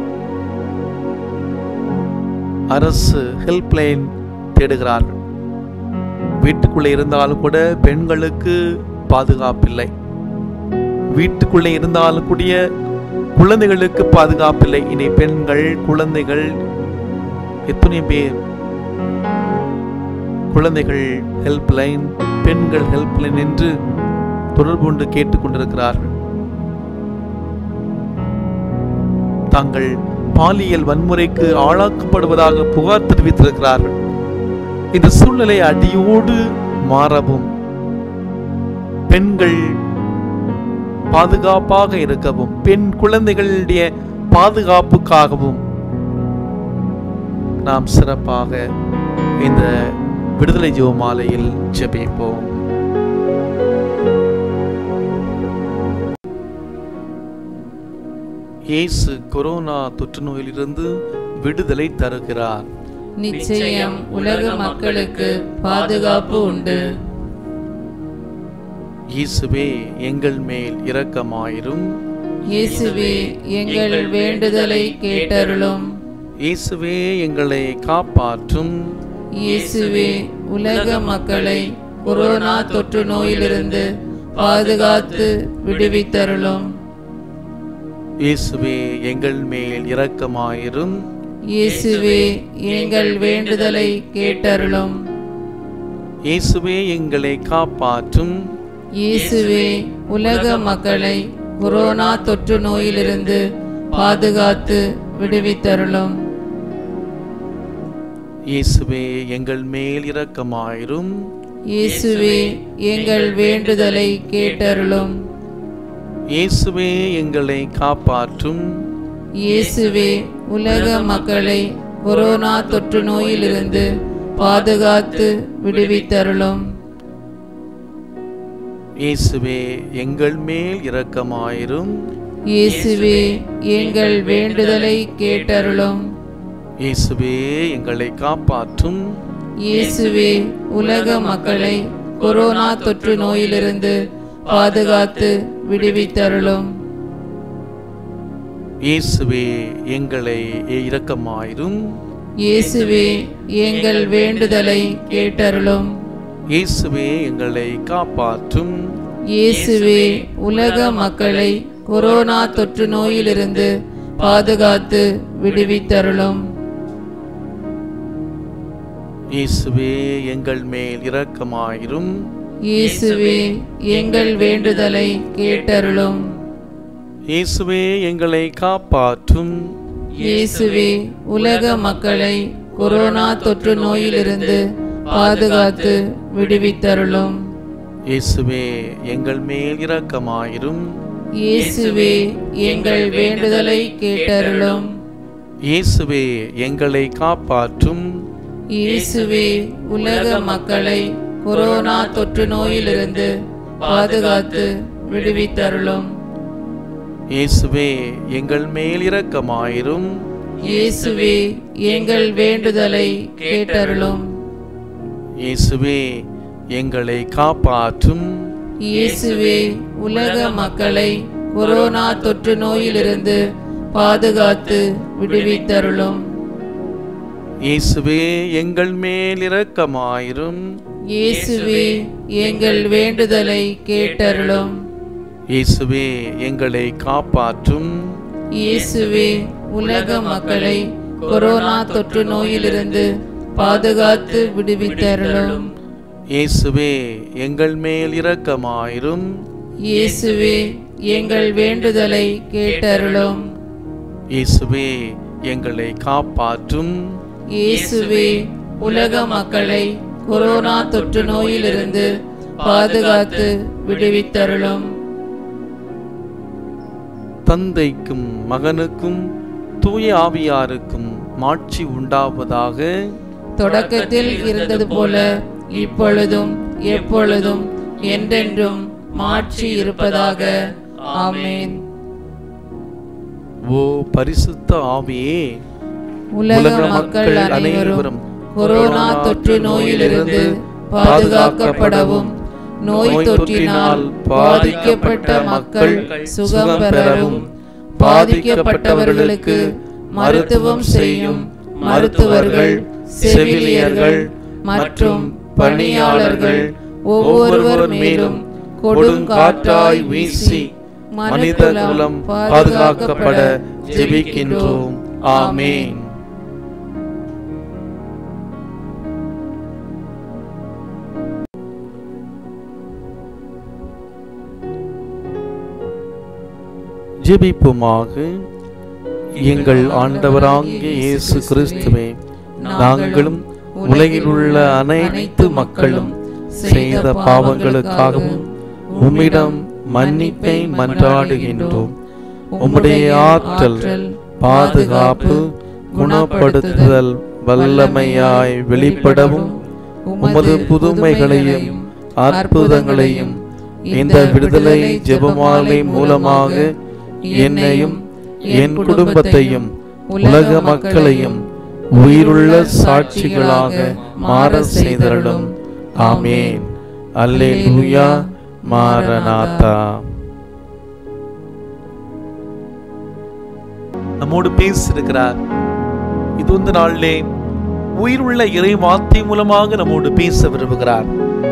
அரசு ஹெல்ப்லைன் தேடுகிறார்கள். வீட்டுக்குள்ளே இருந்தாலும் கூட பெண்களுக்கு பாதுகாப்பில்லை. வீட்டுக்குள்ளே இருந்தாலும் கூடிய குழந்தைகளுக்கு பாதுகாப்பில்லை. இனி பெண்கள், குழந்தைகள், எத்தனை பேர் குழந்தைகள் ஹெல்ப்லைன், பெண்கள் ஹெல்ப்லைன் என்று தொடர்பு கொண்டு கேட்டுக்கொண்டிருக்கிறார்கள். தாங்கள் பாலியல் வன்முறைக்கு ஆளாக்கப்படுவதாக புகார் தெரிவித்திருக்கிறார்கள். இந்த சூழ்நிலை அடியோடு மாறவும், பெண்கள் பாதுகாப்பாக இருக்கவும், பெண் குழந்தைகளுடைய பாதுகாப்புக்காகவும் நாம் சிறப்பாக இந்த விடுதலை ஜெபமாலையில் ஜெபிப்போம். இயேசு கொரோனா தொற்று நோயிலிருந்து விடுதலை தருகிறார். நிச்சயம் உலக மக்களுக்கு பாதுகாப்பு உண்டு. இயேசுவே எங்கள் மேல் இரக்கமாயிரும். இயேசுவே எங்கள் வேண்டுதலை கேட்டருளும். இயேசுவே எங்களை காப்பாற்றும். இயேசுவே உலக மக்களை கொரோனா தொற்று நோயிலிருந்து பாதுகாத்து விடுவித்தருளும். இயேசுவே எங்கள் மேல் இரக்கமாயிரும். இயேசுவே எங்கள் வேண்டுதலை கேட்டருளும். இயேசுவே எங்களை காப்பாற்றும். இயேசுவே உலக மக்களை கொரோனா தொற்று நோயிலிருந்து பாதுகாத்து விடுவித்தருளும். இயேசுவே எங்கள் மேல் இரக்கமாயிரும். இயேசுவே எங்கள் வேண்டுதலை கேட்டருளும். இயேசுவே எங்களை காப்பாற்றும். இயேசுவே உலக மக்களை கொரோனா தொற்று நோயிலிருந்து பாதுகாத்து விடுவித்தருளும். இயேசுவே எங்கள் மேல் இரக்கமாயிரும். இயேசுவே எங்கள் வேண்டுதலை கேட்டருளும். இயேசுவே எங்களை காப்பாற்றும். இயேசுவே உலக மக்களை கொரோனா தொற்று நோயிலிருந்து பாதுகாத்து விடுவித்தருளும். இயேசுவே எங்களை இரக்கமாயிரும். இயேசுவே எங்கள் வேண்டுதலை கேட்டருளும். இயேசுவே எங்களை காப்பாற்றும். இயேசுவே உலக மக்களை கொரோனா தொற்று நோயிலிருந்து பாதுகாத்து விடுவித்தருளும். இயேசுவே எங்கள் மேல் இரக்கமாயிரும். இயேசுவே எங்கள் வேண்டுதலை கேட்டருளும். இயேசுவே எங்களை காப்பாற்றும். இயேசுவே உலக மக்களை கொரோனா தொற்று நோயிலிருந்து பாதுகாத்து விடுவித்தருளும். இயேசுவே எங்கள் மேல் இரக்கமாயிரும். இயேசுவே எங்கள் வேண்டுதலை கேட்டருளும். இயேசுவே எங்களை காப்பாற்றும். இயேசுவே உலக மக்களை கொரோனா தொற்று நோயிலிருந்து பாதுகாத்து விடுவித்தருளும். இயேசுவே எங்கள் மேல் இரக்கமாயிரும். இயேசுவே எங்கள் வேண்டுதலை கேட்டருளும். இயேசுவே எங்களை காப்பாற்றும். இயேசுவே உலக மக்களை கொரோனா தொற்று நோயிலிருந்து பாதுகாத்து விடுவித்தருளும். இயேசுவே எங்கள் மேல் இரக்கமாயிரும். இயேசுவே எங்கள் வேண்டுதலை கேட்டருளும். இயேசுவே எங்களை காப்பாற்றும். இயேசுவே உலக மக்களை கொரோனா தொற்று நோயிலிருந்து பாதுகாத்து விடுவித்தருளும். இயேசுவே எங்கள் மேல் இரக்கமாயிரும். இயேசுவே எங்கள் வேண்டுதலை கேட்டருளும். இயேசுவே எங்களை காப்பாற்றும். இயேசுவே உலக மக்களை கொரோனா தொற்று நோயிலிருந்து பாதுகாத்து விடுவித்தருளும். தந்தைக்கும் மகனுக்கும் தூய ஆவியாருக்கும் மாட்சி உண்டாவதாக. தொடக்கத்தில் இருந்தது போல இப்பொழுதும் எப்பொழுதும் என்றென்றும் மாட்சி இருப்பதாக. ஆமென். ஓ பரிசுத்த ஆவியே, உலக மக்கள் அனைவரும் கொரோனா தொற்று நோயிலிருந்து பாதுகாக்கப்படவும் நோய் தொற்றினால் பாதிக்கப்பட்ட மக்கள் சுகம் பெறவும் பாதிக்கப்பட்டவர்களுக்கு மருத்துவம் செய்யும் மருத்துவர்கள், செவிலியர்கள் மற்றும் பணியாளர்கள் ஒவ்வொருவர் மேலும் கொடுங்காற்றாய் வீசி மனித குலம் பாதுகாக்கப்பட ஜெபிக்கின்றோம். ஆமென். ஜெபிப்போமாக. எங்கள் ஆண்டவராகிய இயேசு கிறிஸ்துவே, நாங்களும் உலகில் உள்ள அனைத்து மக்களும் செய்த பாவங்களுக்காகவும் உம்மிடம் மன்னிப்பை மன்றாடுகின்றோம். உம்முடைய ஆற்றல், பாதுகாப்பு, குணப்படுத்துதல் வல்லமையாய் வெளிப்படவும் உமது புதுமைகளையும் அற்புதங்களையும் இந்த விடுதலை ஜெபமாலை மூலமாக என்னையும் என் குடும்பத்தையும் உலக மக்களையும் உயிருள்ள சாட்சிகளாக மாற செய்தருளும். ஆமென். அல்லேலூயா. மாரநாதா. நம்மோடு பேசியிருக்கிறார். இது இந்த நாளிலே உயிருள்ள இறை வார்த்தை மூலமாக நம்மோடு பேச விரும்புகிறார்.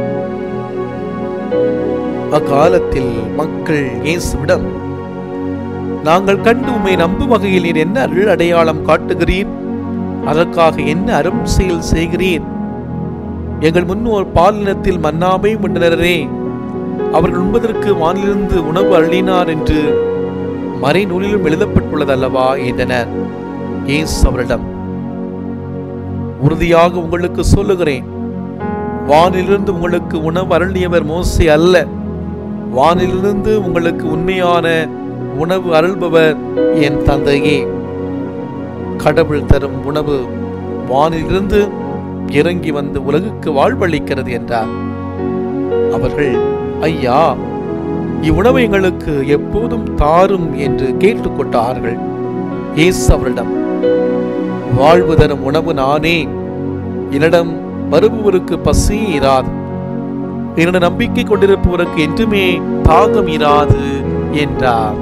அக்காலத்தில் மக்கள் இயேசுவிடம், நாங்கள் கண்டு உம்மை நம்பும் வகையில் நீர் என்ன அருள் அடையாளம் காட்டுகிறீர்? அதற்காக என்ன அரும் செயல் செய்கிறீர்? எங்கள் முன்னோர் பாலினத்தில் மன்னாவை உண்டனரே, அவர்கள் உண்பதற்கு வானிலிருந்து உணவு அருளினார் என்று மறைநூலிலும் எழுதப்பட்டுள்ளது அல்லவா என்றனர். இயேசு அவரிடம், உறுதியாக உங்களுக்கு சொல்லுகிறேன், வானிலிருந்து உங்களுக்கு உணவு அருளியவர் மோசே அல்ல, வானிலிருந்து உங்களுக்கு உண்மையான உணவு அருள்பவர் என் தந்தையே. கடவுள் தரும் உணவு வானிலிருந்து இறங்கி வந்து உலகுக்கு வாழ்வளிக்கிறது என்றார். அவர்கள், ஐயா, இவ்வுணவை எங்களுக்கு எப்போதும் தாரும் என்று கேட்டுக்கொண்டார்கள். இயேசு அவரிடம், வாழ்வு தரும் உணவு நானே, என்னிடம் வருபவருக்கு பசி இராது, என்னிடம் நம்பிக்கை கொண்டிருப்பவருக்கு என்றுமே தாகம் இராது என்றார்.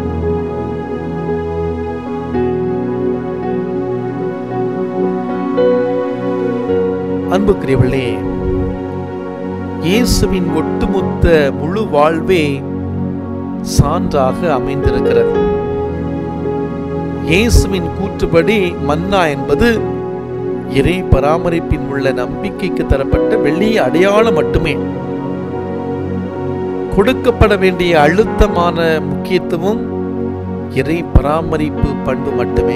அன்புக்குரியவர்களே, இயேசுவின் ஒட்டுமொத்த முழு வாழ்வே சான்றாக அமைந்திருக்கிறது. இயேசுவின் கூற்றுப்படி மன்னா என்பது இறை பராமரிப்பின் உள்ள நம்பிக்கைக்கு தரப்பட்ட வெள்ளிய அடையாளம் மட்டுமே. கொடுக்கப்பட வேண்டிய அழுத்தமான முக்கியத்துவம் இறை பராமரிப்பு பண்பு மட்டுமே.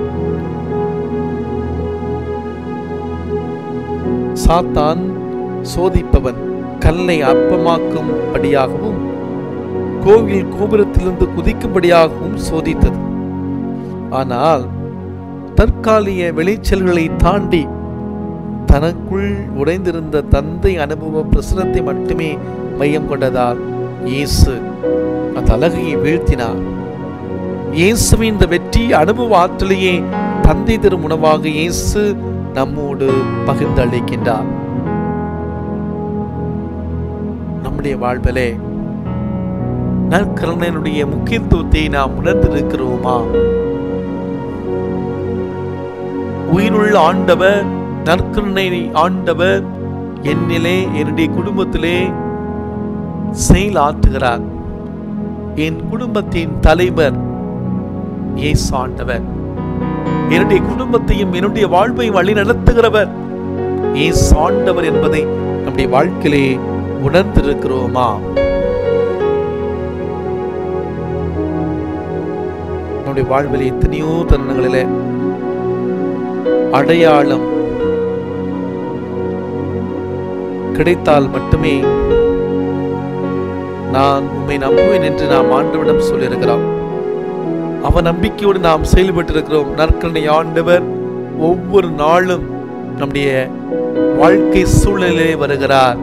சாத்தான் சோதிப்பவன் கல்லை அப்பமாக்கும் படியாகவும் கோவில் கோபுரத்திலிருந்து குதிக்கும்படியாகவும் சோதித்தது. ஆனால் தற்காலிக விளைச்சல்களை தாண்டி தனக்குள் உடைந்திருந்த தந்தை அனுபவ பிரசனத்தை மட்டுமே மையம் கொண்டதால் இயேசு அந்த அழகையை வீழ்த்தினார். இயேசுவின் இந்த வெற்றி அனுபவ ஆற்றலையே தந்தை தரும் உணவாக இயேசு நம்மோடு பகிர்ந்து அளிக்கின்றார். நம்முடைய வாழ்விலே நற்கருணையினுடைய முக்கியத்துவத்தை நாம் உணர்ந்திருக்கிறோமா? உயிருள்ள ஆண்டவர், நற்கருணை ஆண்டவர் என்னிலே, என்னுடைய குடும்பத்திலே செயலாற்றுகிறார். என் குடும்பத்தின் தலைவர் இயேசு ஆண்டவர், என்னுடைய குடும்பத்தையும் என்னுடைய வாழ்வையும் வழி நடத்துகிறவர் இயேசு ஆண்டவர் என்பதை நம்முடைய வாழ்க்கையிலே உணர்ந்திருக்கிறோமா? நம்முடைய வாழ்விலே எத்தனையோ தருணங்களிலே அடையாளம் கிடைத்தால் மட்டுமே நான் உம்மை நம்புவேன் என்று நாம் ஆண்டவரிடம் சொல்லியிருக்கிறோம். அவன் நம்பிக்கையோடு நாம் செயல்பட்டிருக்கிறோம். நற்கருணை ஆண்டவர் ஒவ்வொரு நாளும் நம்முடைய வாழ்க்கை சூழ்நிலையிலே வருகிறார்.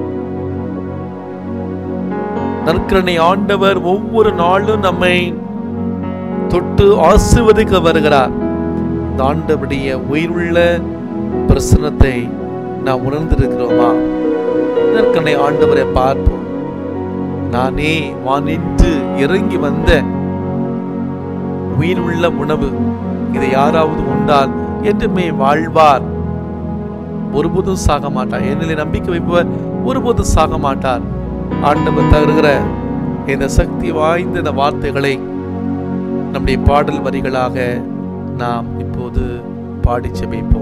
நற்கருணை ஆண்டவர் ஒவ்வொரு நாளும் நம்மை தொட்டு ஆசீர்வதிக்க வருகிறார். இந்த ஆண்டவருடைய உயிருள்ள பிரசன்னத்தை நாம் உணர்ந்திருக்கிறோமா? நற்கருணை ஆண்டவரை பார்ப்போம். நானே வானின்று இறங்கி வந்த உயிருள்ள உணவு, இதை யாராவது உண்டால் என்றுமே வாழ்வார், ஒருபோதும் சாக மாட்டார். என்னிலே நம்பிக்கை வைப்பவர் ஒருபோதும் சாக மாட்டார். ஆண்டவர் தருகிற இந்த சக்தி வாய்ந்த இந்த வார்த்தைகளை நம்முடைய பாடல் வரிகளாக நாம் இப்போது பாடி செபிப்போம்.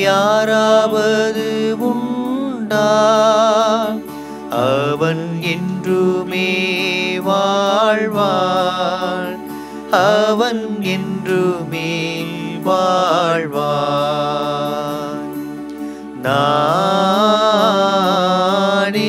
யாராவது உண்டா? அவன் என்றுமே வாழ்வான், அவன் என்றுமே வாழ்வான். நானே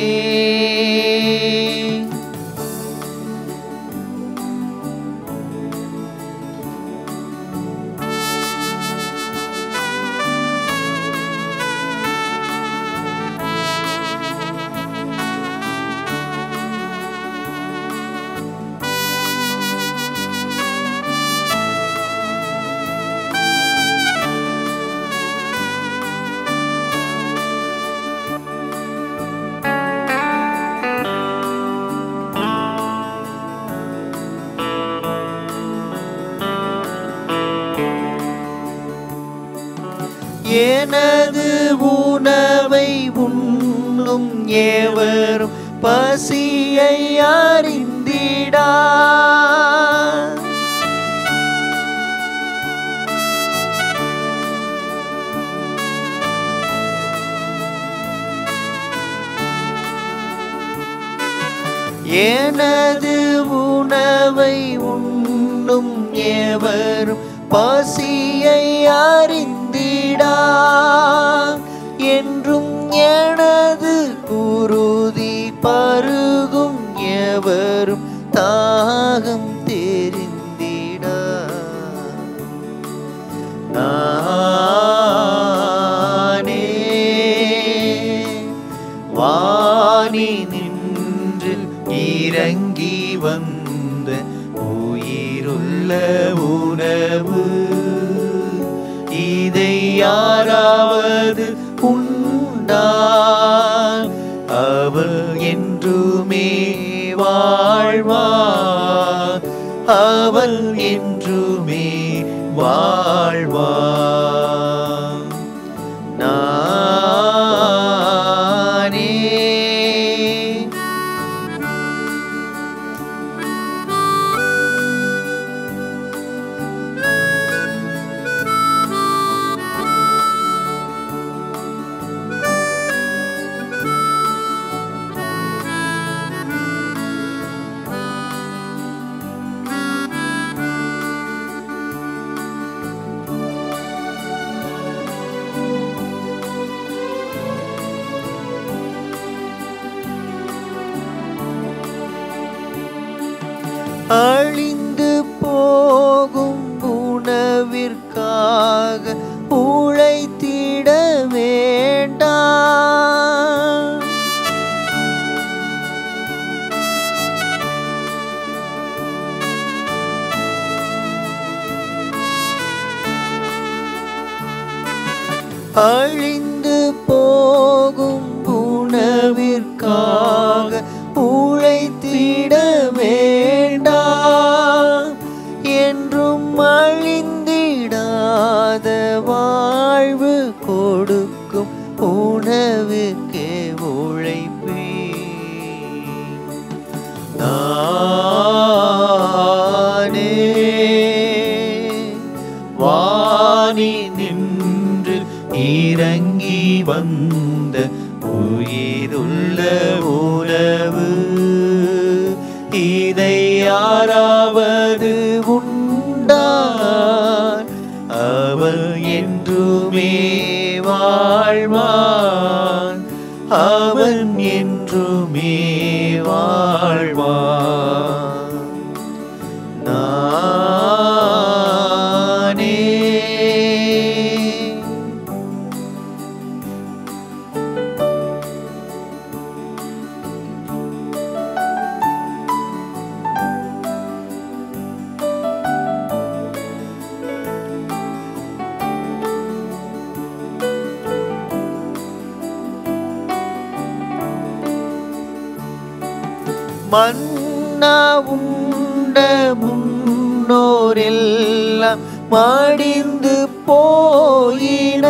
எனது உணவை உண்ணும் எவரும் பசியை அறிந்திடா. எனது உணவை உண்ணும் எவரும் பசியை அறிந்திடா. என்றும் எனது குருதி பருகும் எவரும் தாகம் தெரிந்திடா. நானே வானி நின்று இறங்கி வந்த உயிருள்ள உணவு, இதை யாராவது உண்டா? அவள் என்றுமே வாழ்வான், அவள் என்றுமே வாழ்வான். நானே அழிந்து போகும் உணவிற்காக உழைத்திட வேண்டாம். அழிந்து போகும் உணவிற்காக உழைத்திட வேண்டாம். என்றும் அழிந்திடாத வாழ்வு கொடுக்கும் உணவுக்கே உழைப்பே. நானே வானி நின்று இறங்கி வந்த உயிருள்ள உணவு, இதை யாராவது உண்டா? அவள் என்றுமே வாழ்வான், அவன் என்றுமே வாழ்வான். நானே மன்னா உண்ட முன்னோரெல்லாம் மடிந்து போயின.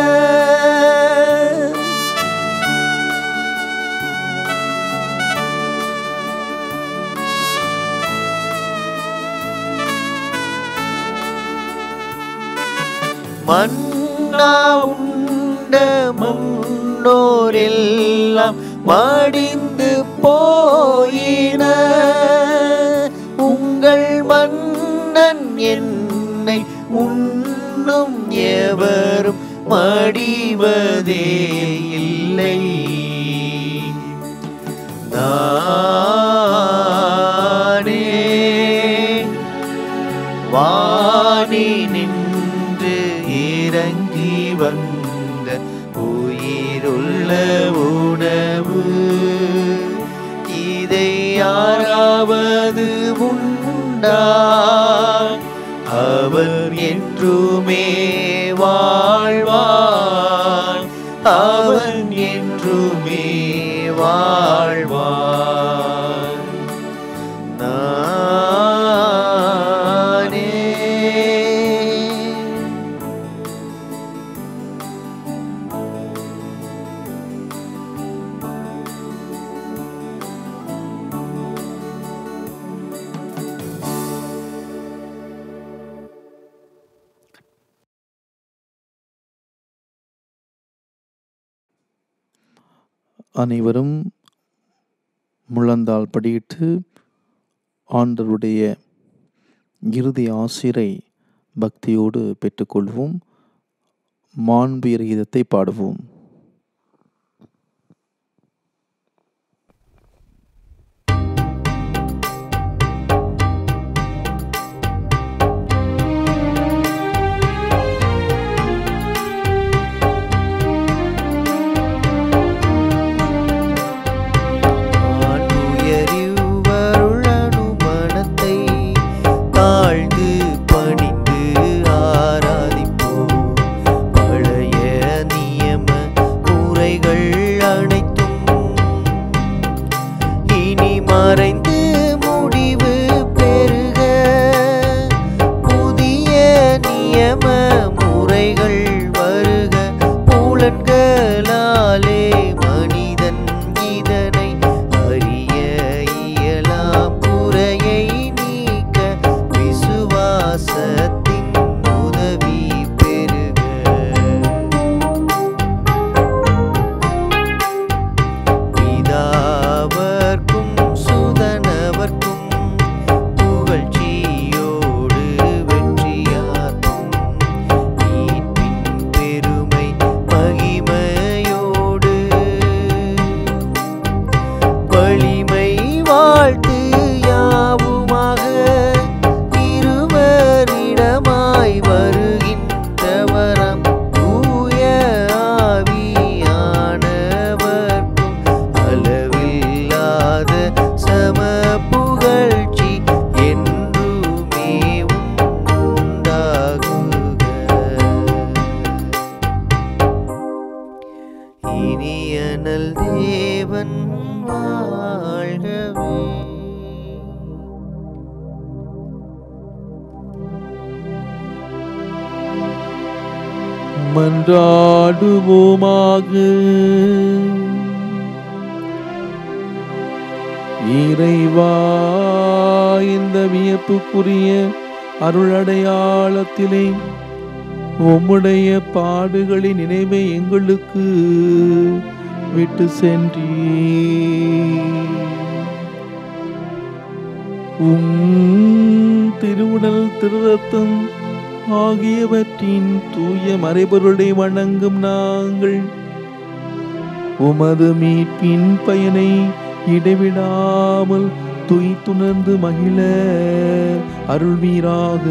மன்னா உண்ட முன்னோரெல்லாம் மடிந்து போயின. உங்கள் மன்னன் என்னை உண்ணும் எவரும் மடிவதே இல்லை. நானே வானி நின்று இறங்கி வந்த உயிருள்ள உணவு. இதை யாராவது உண்டா? அவர் என்றுமே வாழ்வான். அவன் என்றுமே வாழ்வான். நானே அனைவரும் முழந்தாள் படியிட்டு ஆண்டவருடைய இறுதி ஆசிரை பக்தியோடு பெற்றுக்கொள்வோம். மாண்பியர் கீதத்தை பாடுவோம். மறைந்து முடிவு பெறுக. புதிய நியம முறைகள் வருக. புலன்களாலே மனிதன் இதனை அறிய இயலாம். குறையை நீக்க விசுவாசத்தின் உதவி பெறுக. பிதாவர்க்கும் சுதனவர்க்கும் புகழ்ச்சியோடு வெற்றியாக்கும். மீட்பின் பெருமை மகிமையோடு வலிமை வாழ்த்து யாவுமாக. இருவரிடமாய் வருகின்றவரம் தூய ஆவியானவர்க்கும் அளவில்லாத சம புகழ்ச்சி என்றுமே உண்டாகுக. இனியனல் தேவன் வாழ்கவே. மன்றாடுவோமாக. இறைவா, இந்த வியப்புக்குரிய அருளடையாளத்திலே உம்முடைய பாடுகளின் நினைவை எங்களுக்கு விட்டு சென்றீர். திருவுடல் திருரத்தம் ஆகியவற்றின் தூய மறைபொருளை வணங்கும் நாங்கள் உமது மீட்பின் பயனை இடைவிடாமல் துய்த்துணர்ந்து மகிழ அருள்வீராக.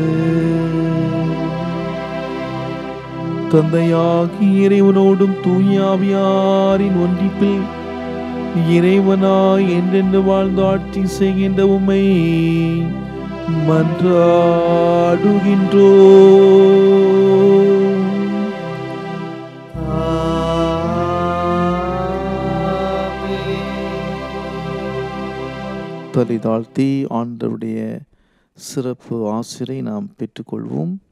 தந்தையாகி இறைவனோடும் தூய ஆவியாரின் ஒன்றிப்பில் இறைவனாய் என்றென்று வாழ்ந்து ஆட்சி செய்கின்ற உம்மை மன்றாடுகின்றோம். தலை தாழ்த்தி ஆண்டவருடைய சிறப்பு ஆசிரை நாம் பெற்றுக்கொள்வோம்.